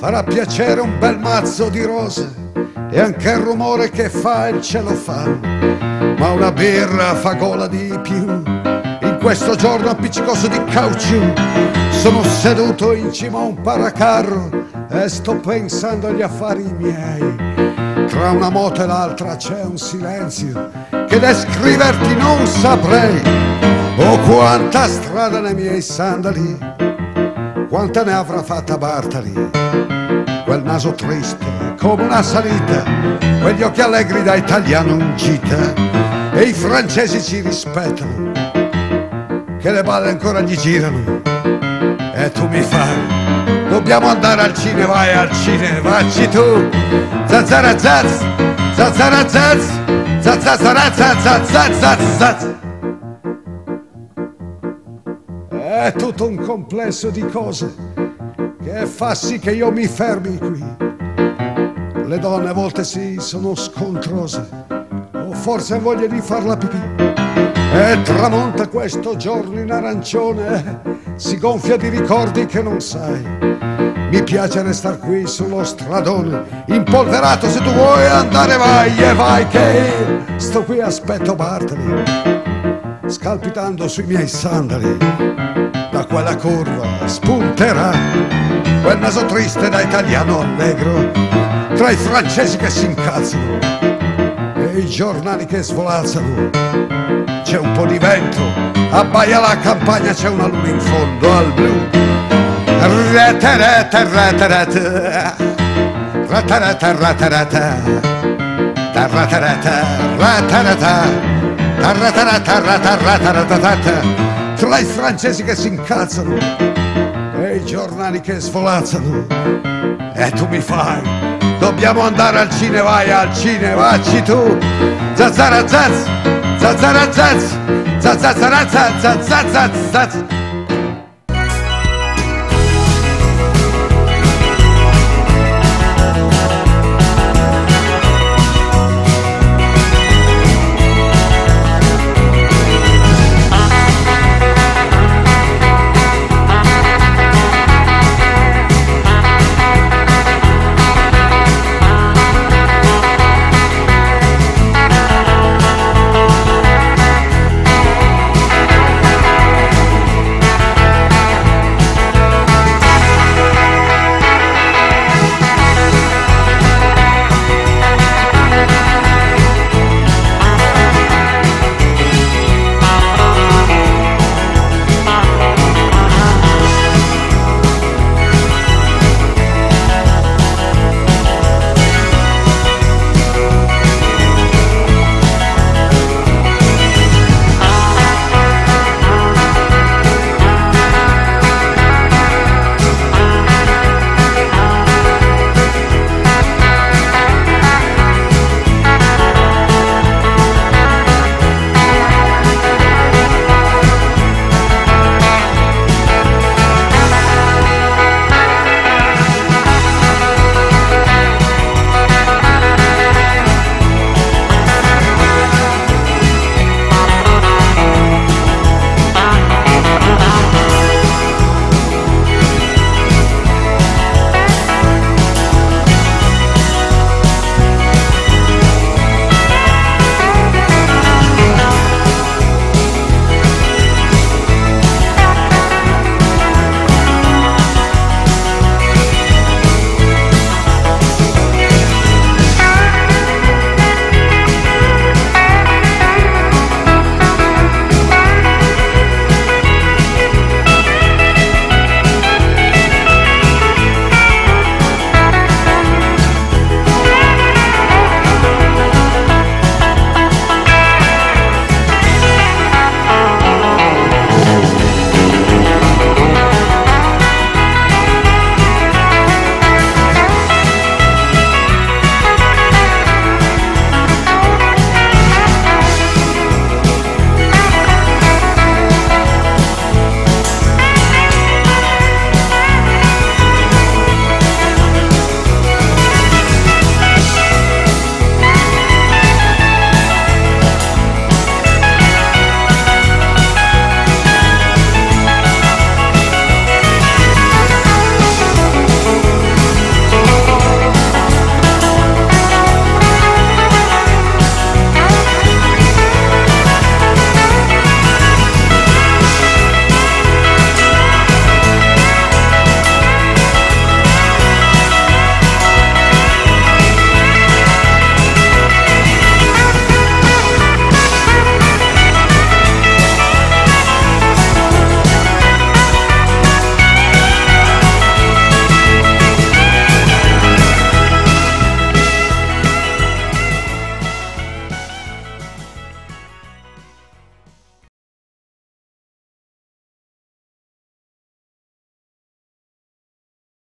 farà piacere un bel mazzo di rose e anche il rumore che fa il celofano, ma una birra fa gola di più. In questo giorno appiccicoso di caucciù sono seduto in cima a un paracarro e sto pensando agli affari miei. Tra una moto e l'altra c'è un silenzio che descriverti non saprei. Oh, quanta strada nei miei sandali, quanta ne avrà fatta Bartali. Quel naso triste come una salita, quegli occhi allegri da italiano in gita, e i francesi ci rispettano, che le balle ancora gli girano. E tu mi fai, dobbiamo andare al cinema, vai al cinema, vacci tu. Zazzarazaz, zazzarazaz, zazzarazaz. È tutto un complesso di cose che fa sì che io mi fermi qui. Le donne a volte sì sono scontrose, o forse voglia di farla pipì. E tramonta questo giorno in arancione, si gonfia di ricordi che non sai. Mi piace restar qui sullo stradone, impolverato, se tu vuoi andare vai e vai, che io sto qui aspetto Bartali, scalpitando sui miei sandali. Da quella curva spunterà quel naso triste da italiano allegro, tra i francesi che si incazzano e i giornali che svolazzano. C'è un po' di vento, abbaia la campagna, c'è una luna in fondo al blu. Rete rete rete rete, rete rete rete rete, rete rete rete, tra i francesi che si incazzano e i giornali che svolazzano. E tu mi fai, dobbiamo andare al cinema, vai al cinema, vacci tu. Zazzarazaz, zazzarazaz, zazzarazaz, zazzarazaz.